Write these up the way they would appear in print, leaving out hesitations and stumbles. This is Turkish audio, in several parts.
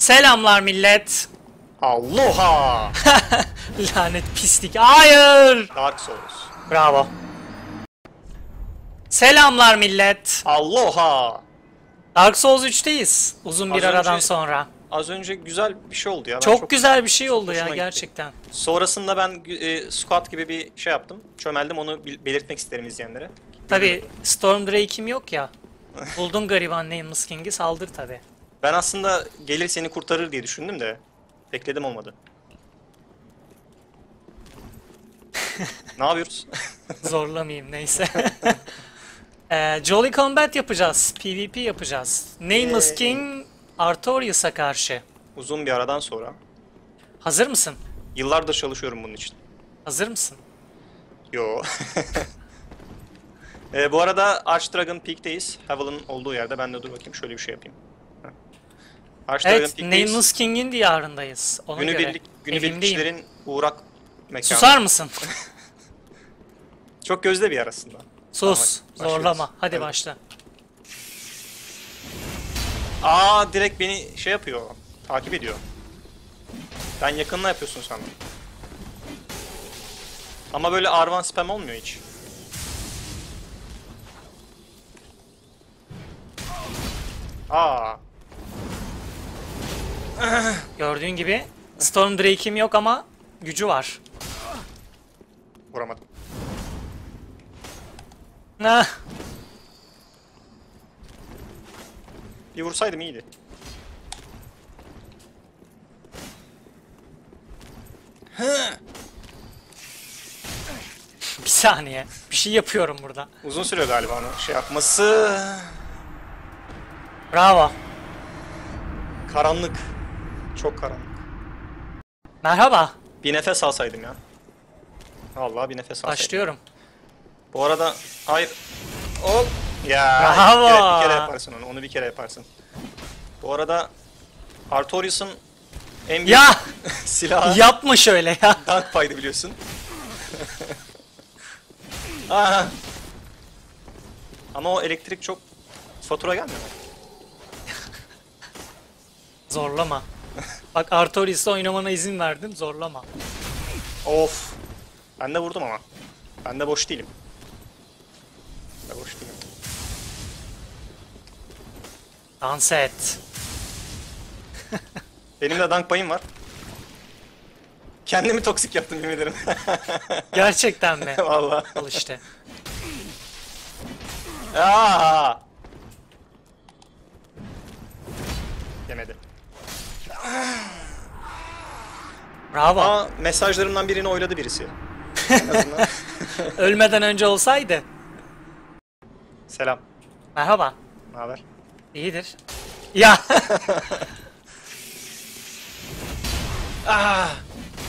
Selamlar millet. Aloha! Lanet pislik. Hayır. Dark Souls. Bravo. Selamlar millet. Aloha! Dark Souls 3'teyiz. Uzun bir Az aradan önce- sonra. Az önce güzel bir şey oldu ya. Ben Çok güzel bir şey oldu ya hoşuma gitti. gerçekten. Sonrasında ben squat gibi bir şey yaptım. Çömeldim, onu belirtmek isterim izleyenlere. Tabi Storm Drake'im yok ya. Buldun gariban Nameless King'i, saldır tabi. Ben aslında gelir seni kurtarır diye düşündüm de bekledim, olmadı. Ne yapıyoruz? Zorlamayayım neyse. Jolly Combat yapacağız. PvP yapacağız. Nameless King Artorias'a karşı. Uzun bir aradan sonra. Hazır mısın? Yıllardır çalışıyorum bunun için. Hazır mısın? Yo. Bu arada Archdragon Peak'teyiz. Havel'ın olduğu yerde. Ben de dur bakayım, şöyle bir şey yapayım. Heh. Archdragon Evet, Peak'teyiz. Nameless King'in diyarındayız. Ona göre. Evimdeyim. Günübirlikçilerin uğrak mekanı. Susar mısın? Çok gözde bir yer aslında. Sus. Tamam, Zorlama. başlıyoruz. Hadi başla. Aa, direkt beni şey yapıyor. Takip ediyor. Ben yakınla yapıyorsun sandım. Ama böyle R1 spam olmuyor hiç. Aa, Gördüğün gibi Storm Drake'im yok ama gücü var. vuramadım. Nah. Bir vursaydım iyiydi. Bir saniye. Bir şey yapıyorum burada. Uzun sürüyor galiba onu şey yapması. Bravo. Karanlık. Çok karanlık. Merhaba. Bir nefes alsaydım ya. Vallahi bir nefes alsaydım. Başlıyorum. Bu arada hayır. Hop. Ya Bravo. bir kere yaparsın onu. Onu bir kere yaparsın. Bu arada Artorias'ın en büyük Ya silahı yapma şöyle ya. Tank paydı biliyorsun. Aha. Ama o elektrik çok fatura gelmiyor mu? Zorlama. Bak Artorias'la oynamana izin verdim. Zorlama. Of. Ben de vurdum ama. Ben de boş değilim. Ben de boş değilim. Dans et. Benim de dank payım var. Kendimi toksik yaptım, yemin ederim. Gerçekten mi? Vallahi. Al işte. Aa! Yemedi. Bravo. Aa, mesajlarımdan birini oyladı birisi. En azından. Ölmeden önce olsaydı. Selam. Merhaba. Naber? İyidir. Ya. Ah!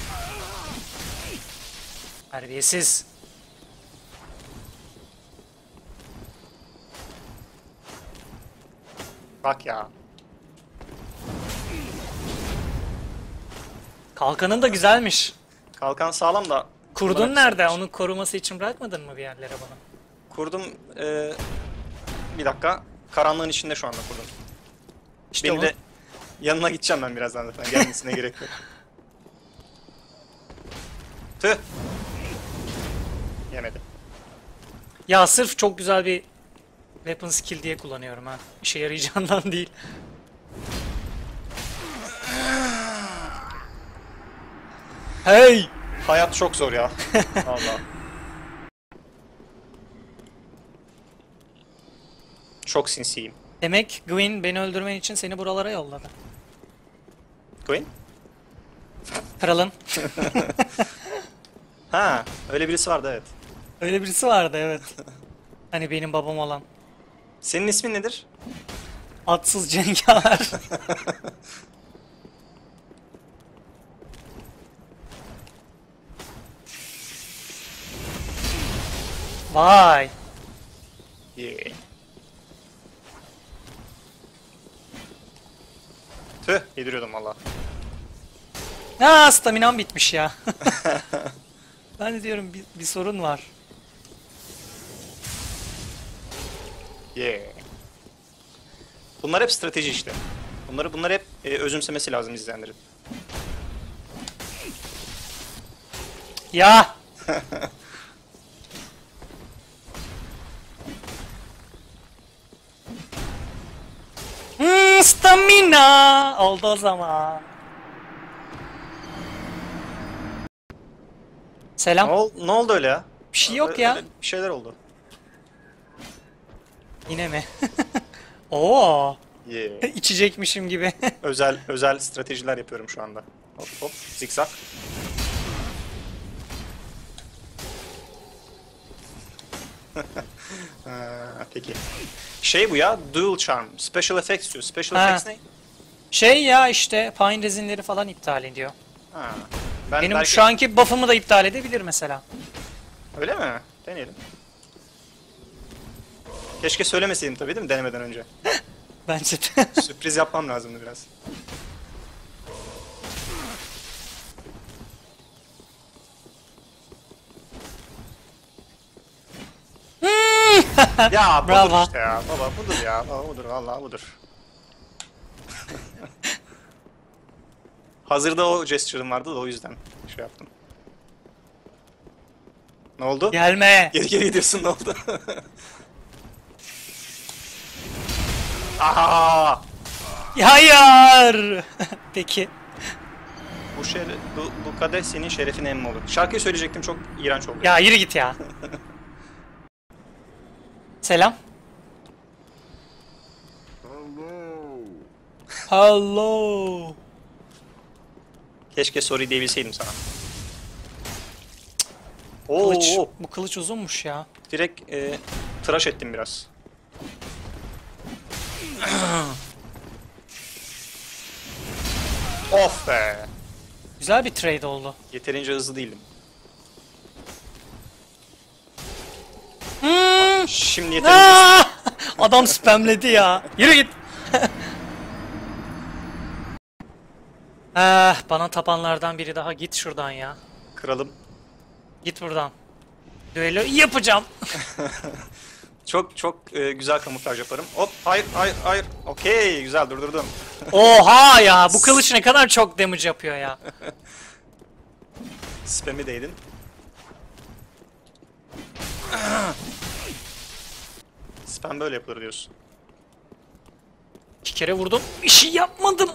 Terbiyesiz. Bak ya. Kalkanın da güzelmiş. Kalkan sağlam da. Kurdun bunlar nerede? hepsi- Onu koruması için bırakmadın mı bir yerlere bana? Kurdum. Bir dakika. Karanlığın içinde şu anda kurdum. İşte Beni onu... de yanına gideceğim ben birazdan zaten. Gelmesine gerek yok. Tüh. Yemedi. Ya sırf çok güzel bir weapon skill diye kullanıyorum ha. İşe yarayacağından değil. Hey! Hayat çok zor ya. Vallahi. Çok sinsiyim. Demek Gwyn beni öldürmen için seni buralara yolladı. Queen? Kralın. Ha, öyle birisi vardı, evet. Öyle birisi vardı evet. Hani benim babam olan. Senin ismin nedir? Atsız cengaver. Vay. Yeah. Tüh, yediriyordum valla. Ha, staminam bitmiş ya. Ben de diyorum bir sorun var. Yeah. Bunlar hep strateji işte. Bunları hep özümsemesi lazım izleyenlerin. Ya! Stamina! Oldu o zaman. Selam. Ne oldu öyle ya? Bir şey yok ya. Öyle bir şeyler oldu. Yine mi? Oo! Yeah. İçecekmişim gibi. Özel stratejiler yapıyorum şu anda. Hop hop zikzak. Peki. Şey bu ya, Dual Charm. Special Effects diyor. Special Ha. Effects ne? Şey ya işte pine rezinleri falan iptal ediyor. Ha. Ben Benim belki... şu anki buff'ımı da iptal edebilir mesela. Öyle mi? Deneyelim. Keşke söylemeseydim tabii değil mi denemeden önce? Bence de. Sürpriz yapmam lazımdı biraz. Ya budur Bravo. işte ya. Baba budur ya. Baba budur vallahi budur. Hazırda o gesture'ım vardı da o yüzden şey yaptım. Ne oldu? Gelme. Geri gidiyorsun ne oldu? Aha! Hayır. Peki. Bu kadeh senin şerefine emmi olur. Şarkıyı söyleyecektim çok iğrenç oldu. Ya yürü git ya. Selam. Hello. Keşke sorry diyebilseydim sana. Kılıç. Oo, Bu kılıç uzunmuş ya. direkt tıraş ettim biraz. Of be. Güzel bir trade oldu. Yeterince hızlı değildim. Şimdi yeterince Aa! Adam spamledi ya. Yürü git. Bana tapanlardan biri daha git şuradan ya. kralım. Git buradan. Düello yapacağım. Çok güzel kamuflaj yaparım. Hop hayır. Okey güzel durdurdum. Oha ya bu kılıç ne kadar çok damage yapıyor ya. Spam'i değdin. Spam böyle yapılır diyorsun. 2 kere vurdum. Bir şey yapmadım.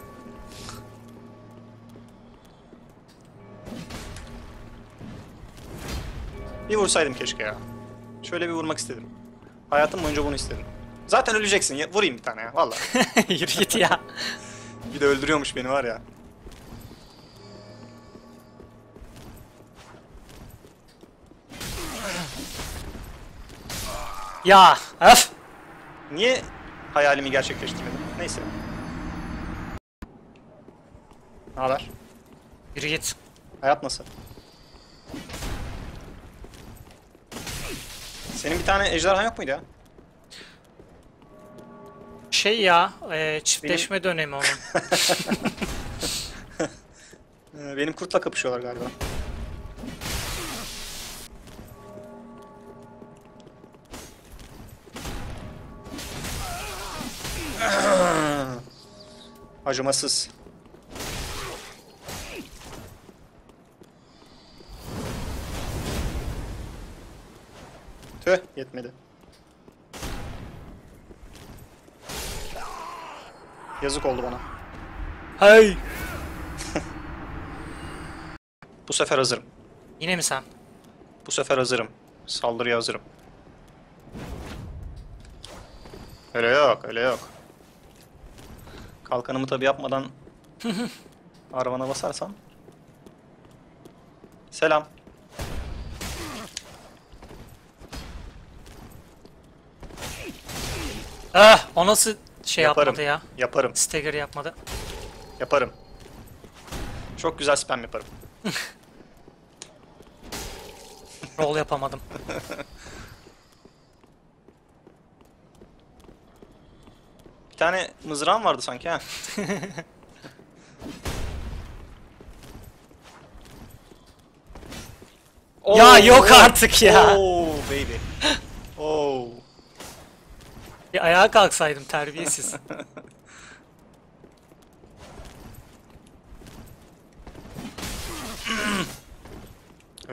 Bir vursaydım keşke ya. Şöyle bir vurmak istedim. Hayatım boyunca bunu istedim. Zaten öleceksin. Vurayım bir tane ya vallahi. Yürü git ya. Bir de öldürüyormuş beni var ya. Ya öf. Niye hayalimi gerçekleştirmedim? Neyse. Ne haber? Yürü git. Hayat nasıl? Senin bir tane ejderhan yok muydu ya? Şey ya çiftleşme dönemi onun. Benim kurtla kapışıyorlar galiba. Acımasız. Tüh yetmedi. Yazık oldu bana. Hey. Bu sefer hazırım. Yine mi sen? Bu sefer hazırım. Saldırıya hazırım. Öyle yok, öyle yok. Kalkanımı tabi yapmadan arabana basarsam. Selam. O nasıl şey Yaparım. yapmadı ya? Yaparım. Stagger yapmadı. Yaparım. Çok güzel spam yaparım. Roll yapamadım. Bir tane mızrağım vardı sanki ha. Ya yok artık ya. Oh baby. Oh. Bir ayağa kalksaydım terbiyesiz.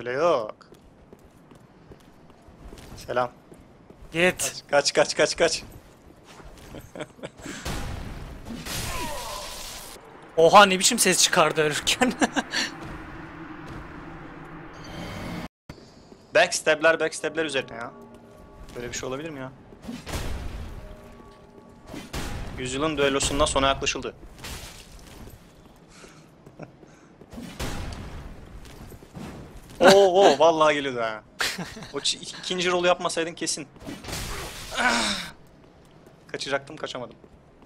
Öyle yok. Selam. Git. Kaç. Oha ne biçim ses çıkardı ölürken. Backstab'ler üzerine ya. Böyle bir şey olabilir mi ya? Yüzyılın düellosundan sona yaklaşıldı. Oo vallahi geliyordu ha. O ikinci rolü yapmasaydın kesin. Kaçacaktım, kaçamadım.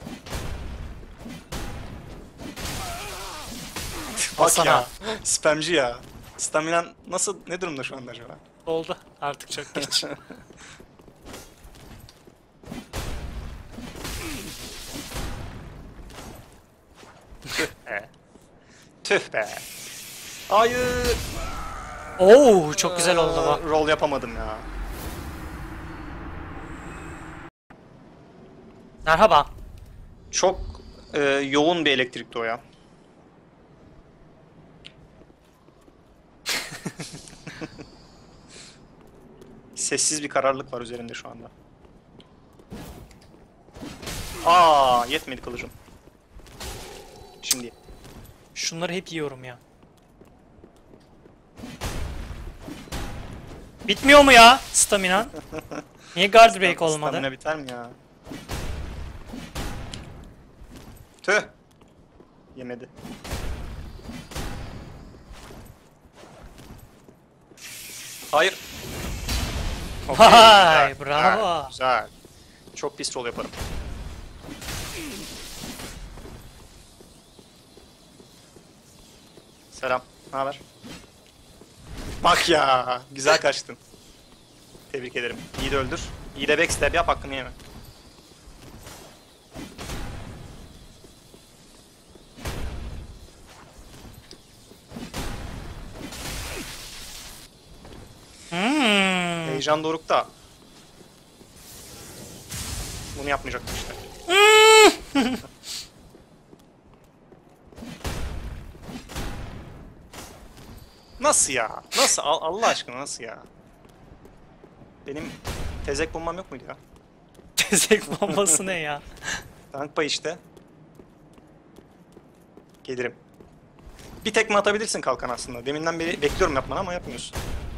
Bak Basana. ya, spamci ya. Staminan nasıl, ne durumda şu anda acaba? Oldu. Artık çok geç. Tüh be. Hayır. Oo çok güzel oldu bu. Rol yapamadım ya. Merhaba. Çok yoğun bir elektrikti o ya. Sessiz bir kararlılık var üzerinde şu anda. Aa, yetmedi kılıcım. Şimdi. Şunları hep yiyorum ya. Bitmiyor mu ya stamina? Niye guard break olmadı? Stamina biter mi ya? Tüh. Yemedi. Hayır. Okey, Vay, güzel, bravo. Güzel. Çok pis rol yaparım. Selam. Ne haber? Bak ya. Güzel kaçtın. Tebrik ederim. İyi de öldür. İyi de backstab yap, hakkını yeme. Heyecan dorukta. Bunu yapmayacaktım işte. Nasıl ya? Nasıl? Allah aşkına nasıl ya? Benim tezek bombam yok muydu ya? Tezek bombası ne ya? Tank pay işte. Gelirim. Bir tekme atabilirsin kalkan aslında. Deminden beri bekliyorum yapmanı ama yapmıyorsun.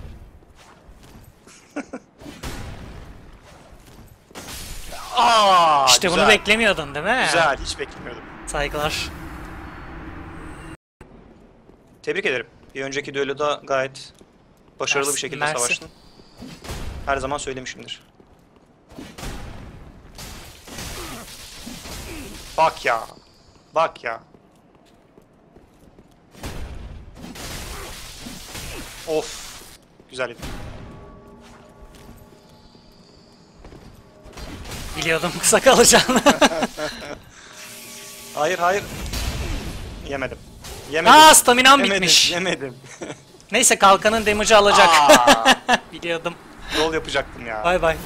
Aa, İşte güzel. bunu beklemiyordun değil mi? Güzel, hiç beklemiyordum. Saygılar. Tebrik ederim. Bir önceki düelloda gayet başarılı bir Mersi, şekilde mersi. savaştın. Her zaman söylemişimdir. Bak ya. Bak ya. Of. Güzel. Biliyordum kısa kalacağını. Hayır. Yemedim. Yemedim. Aa staminam Yemedim, bitmiş. yemedim. Neyse kalkanın damage'ı alacak. Aa, Biliyordum. rol yapacaktım ya. Bay bay.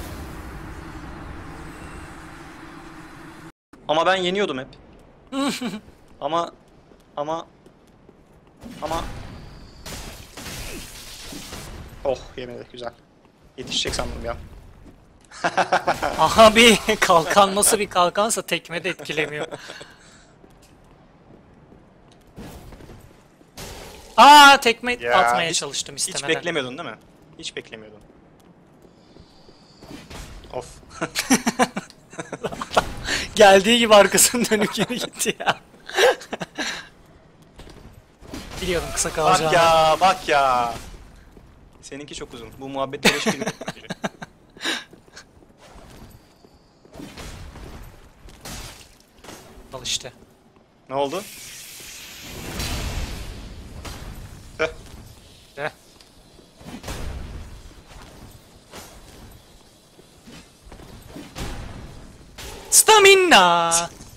Ama ben yeniyordum hep. ama ama oh, yemedi, güzel. Yetişecek sandım ya. Aha bir kalkan nasıl bir kalkansa tekme de etkilemiyor. Aa tekme Ya, atmaya hiç- çalıştım Hiç istemeden. beklemiyordun değil mi? Hiç beklemiyordun. Of. Geldiği gibi arkasını dönüp geri gitti ya. Biliyordum kısa Bak kalacağını. ya, bak ya. Seninki çok uzun. Bu muhabbetleri hiç bilmiyorum. Al işte. Ne oldu? Heh. De. Stamina.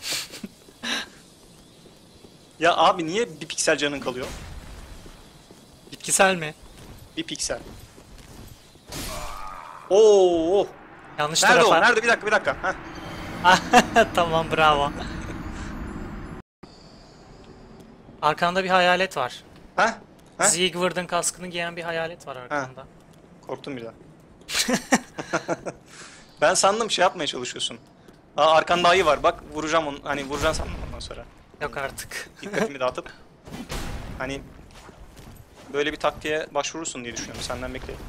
Ya abi niye bir piksel canın kalıyor? Bitkisel mi? Bir piksel. Oo. Yanlış Nerede o? tarafa. Nerede? Bir dakika. Heh. Tamam bravo. Arkanda bir hayalet var. Heh. Ha? Siegward'ın kaskını giyen bir hayalet var arkamda. Korktum bir daha. Ben sandım şey yapmaya çalışıyorsun. Aa, arkanda ayı var bak vuracağım onu. Hani vuracaksın sandım ondan sonra. Yok artık. Dikkatimi dağıtıp. Hani böyle bir taktiğe başvurursun diye düşünüyorum. Senden bekleyin.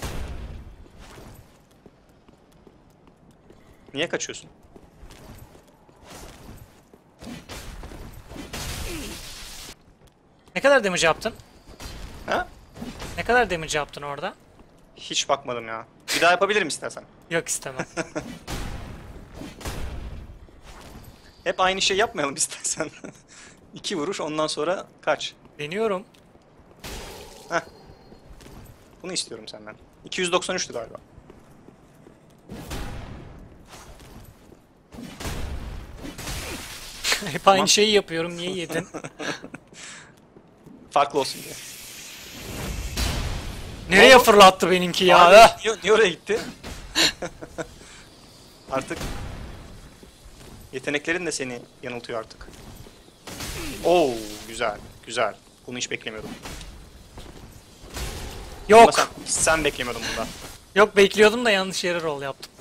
Niye kaçıyorsun? Ne kadar damage yaptın? Ha? Ne kadar damage yaptın orada? Hiç bakmadım ya. Bir daha yapabilirim istersen. Yok istemem. Hep aynı şey yapmayalım istersen. 2 vuruş ondan sonra kaç. Deniyorum. Bunu istiyorum senden. 293'tü galiba. Hep aynı şeyi yapıyorum. Niye yedin? Farklı olsun diye. Nereye fırlattı benimki ya? Abi, Ah! niye oraya gitti? Artık yeteneklerin de seni yanıltıyor artık. Oo, güzel, güzel. Bunu hiç beklemiyordum. Ama Yok. sen beklemiyordun bundan. Yok bekliyordum da yanlış yere roll yaptım.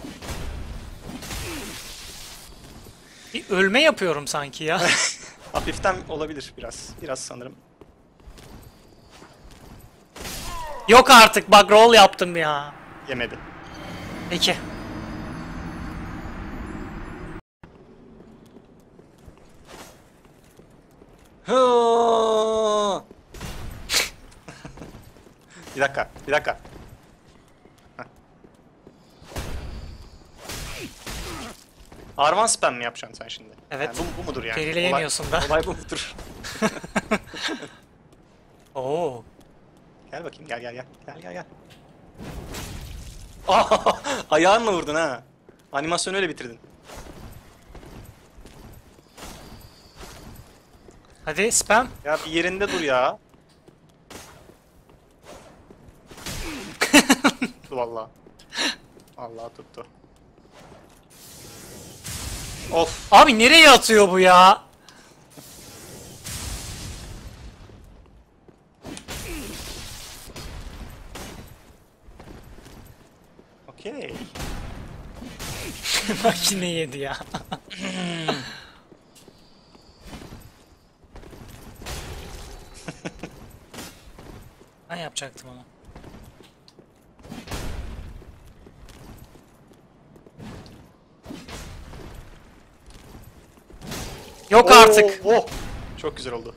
Bir ölme yapıyorum sanki ya. Hafiften olabilir biraz. Biraz sanırım. Yok artık bak roll yaptım ya. Yemedi. Peki. Bir dakika, bir dakika. Heh. Arman spam mi yapacaksın sen şimdi? Evet. Yani bu mudur yani? Gerileyemiyorsun da. Olay bu mudur? Oo. Gel bakayım, gel gel gel. Gel gel gel. Aa, ayağınla vurdun ha. Animasyonu öyle bitirdin. Hadi spam. Ya bir yerinde dur ya. Tuttu valla. Allah tuttu. Of. Abi nereye atıyor bu ya? Okey. Makine yedi ya. Ben yapacaktım onu. Yok artık. Oh. Çok güzel oldu.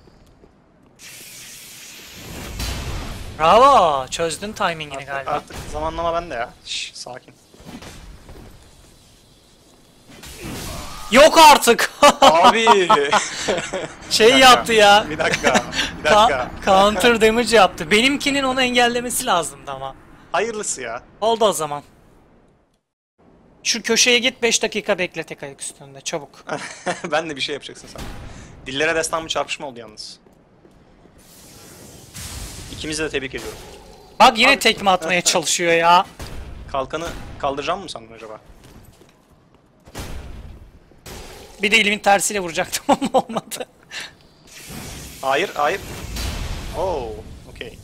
Bravo. Çözdün timingini galiba. Artık zamanlama bende ya. Şş, sakin. Yok artık. Abi. Şey yaptı ya. Bir dakika. Bir dakika. Counter damage yaptı. Benimkinin onu engellemesi lazımdı ama. Hayırlısı ya. Oldu o zaman. Şu köşeye git 5 dakika bekle tek ayak üstünde çabuk. Ben de bir şey yapacaksın sen. Dillere destan bir çarpışma oldu yalnız. İkimizi de tebrik ediyorum. Bak yine Abi- tekme atmaya çalışıyor ya. Kalkanı kaldıracağım mı sandın acaba? Bir de elimin tersiyle vuracaktım ama olmadı. Hayır, hayır. Oo, okey.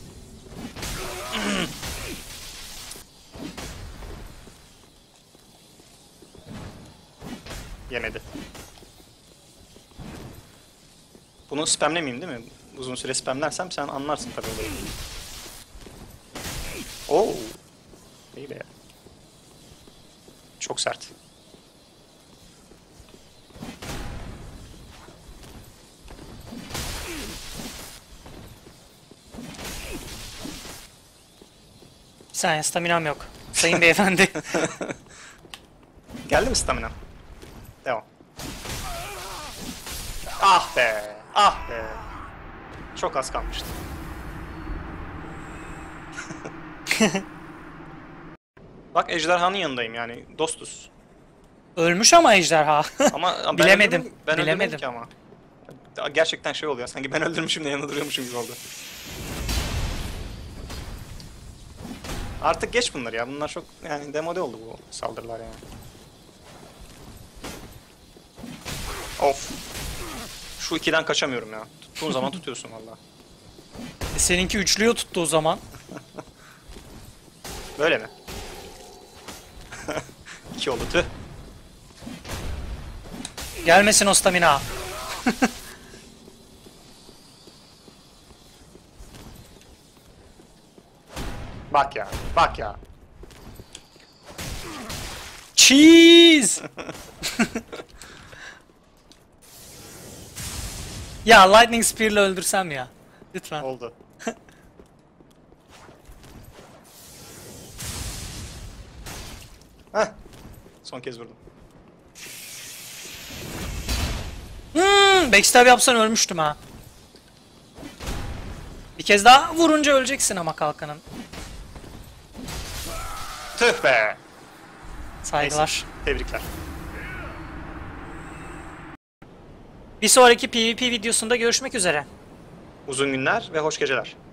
Yemedi. Bunu spamlemeyeyim değil mi? Uzun süre spamlersem sen anlarsın tabii olayı. Oo. İyi be. Çok sert. Bir saniye staminam yok. Sayın beyefendi. Geldi mi stamina? Devam. Ah be. Ah be. Çok az kalmıştı. Bak ejderhanın yanındayım yani dostuz. Ölmüş ama ejderha. Ama ben Bilemedim, ben öldürmedim bilemedim. ki ama. Gerçekten şey oluyor sanki ben öldürmüşüm de yanında duruyormuşum gibi oldu. Artık geç bunlar ya. Bunlar çok yani demode oldu bu saldırılar yani. Of. Şu ikiden kaçamıyorum ya. Tuttuğun zaman tutuyorsun valla. Seninki üçlüyor tuttu o zaman. Böyle mi? 2 oldu tüh. Gelmesin o stamina. Bak ya. Bak ya. Cheese! Ya Lightning Spear'la öldürsem ya. Lütfen. Oldu. Heh. Son kez vurdum. Backstab yapsan ölmüştüm ha. Bir kez daha vurunca öleceksin ama kalkanın. Tüh be. Saygılar. Tebrikler. Bir sonraki PvP videosunda görüşmek üzere. Uzun günler ve hoş geceler.